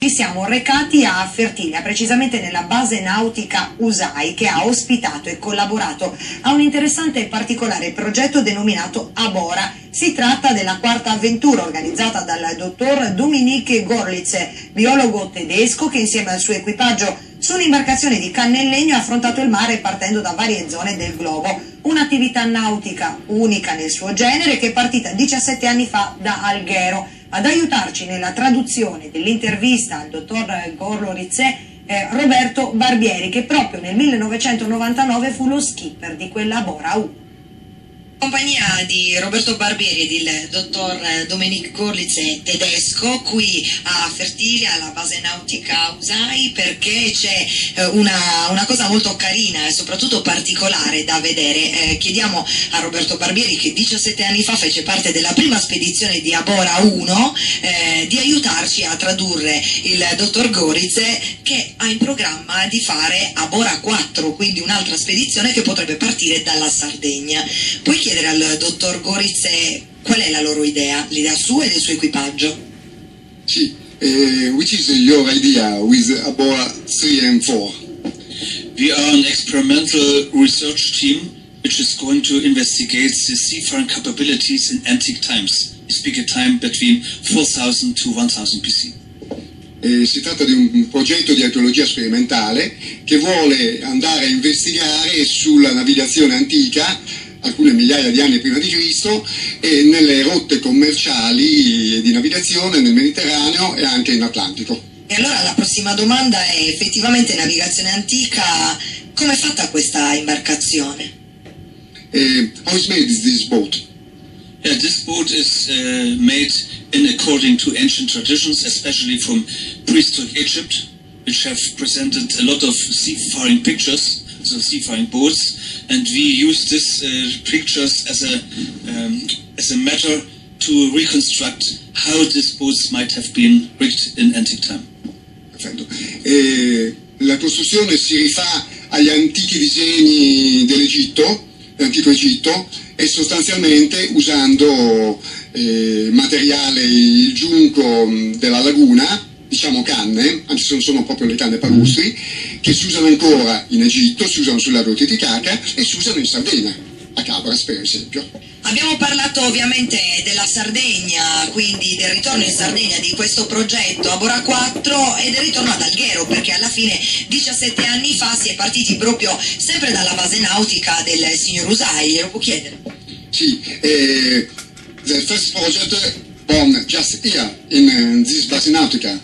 Siamo recati a Fertilia, precisamente nella base nautica USAI, che ha ospitato e collaborato a un interessante e particolare progetto denominato Abora. Si tratta della quarta avventura organizzata dal dottor Dominik Gorlitz, biologo tedesco che insieme al suo equipaggio su un'imbarcazione di canne in legno ha affrontato il mare partendo da varie zone del globo. Un'attività nautica unica nel suo genere che è partita 17 anni fa da Alghero. Ad aiutarci nella traduzione dell'intervista al dottor Gorlitz Roberto Barbieri, che proprio nel 1999 fu lo skipper di quella Abora 1. In compagnia di Roberto Barbieri e del dottor Dominik Gorlitz, tedesco, qui a Fertilia, alla base nautica USAI, perché c'è una cosa molto carina e soprattutto particolare da vedere. Chiediamo a Roberto Barbieri, che 17 anni fa fece parte della prima spedizione di Abora 1, di aiutarci a tradurre il dottor Gorlitz, che ha in programma di fare Abora 4, quindi un'altra spedizione che potrebbe partire dalla Sardegna. Puoi chiedere al dottor Gorlitz qual è la loro idea, l'idea sua e del suo equipaggio? Sì, which is your idea with Abora 3 and 4? We are an experimental research team which is going to investigate the seafaring capabilities in antique times. We speak a time between 4000 to 1000 BC. Si tratta di un progetto di archeologia sperimentale che vuole andare a investigare sulla navigazione antica, alcune migliaia di anni prima di Cristo, e nelle rotte commerciali di navigazione nel Mediterraneo e anche in Atlantico. E allora la prossima domanda è: effettivamente navigazione antica, come è fatta questa imbarcazione? How is made this boat? Yeah, this boat is made in according to ancient traditions, especially from prehistoric Egypt, which have presented a lot of seafaring pictures, so seafaring boats, and we use these pictures as a matter to reconstruct how these boats might have been rigged in antique time. Perfetto. La costruzione si rifà agli antichi disegni dell'Egitto, dell'antico Egitto, e sostanzialmente usando materiale, il giunco della laguna, diciamo canne, anzi sono proprio le canne palustri, che si usano ancora in Egitto, si usano sul lago Titicaca e si usano in Sardegna, a Cabras per esempio. Abbiamo parlato ovviamente della Sardegna, quindi del ritorno in Sardegna di questo progetto Abora 4 e del ritorno ad Alghero, perché alla fine 17 anni fa si è partiti proprio sempre dalla base nautica del signor USAI, glielo può chiedere? Sì, the first project born just here in this base nautica.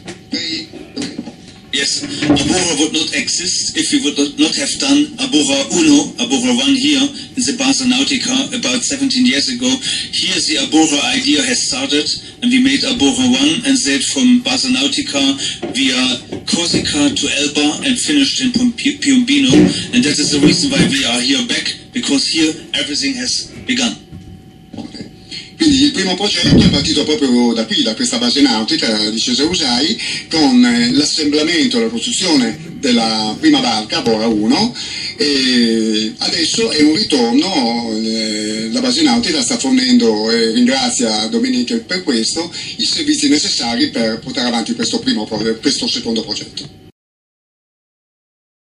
Yes, Abora would not exist if we would not have done Abora 1, Abora 1 here in the Base Nautica about 17 years ago. Here the Abora idea has started and we made Abora 1 and sailed from Base Nautica via Corsica to Elba and finished in Piombino, and that is the reason why we are here back, because here everything has begun. Quindi il primo progetto è partito proprio da qui, da questa base nautica di Cesare USAI, con l'assemblamento, la costruzione della prima barca, Abora 1, e adesso è un ritorno, la base nautica sta fornendo, e ringrazia Dominik per questo, i servizi necessari per portare avanti questo secondo progetto.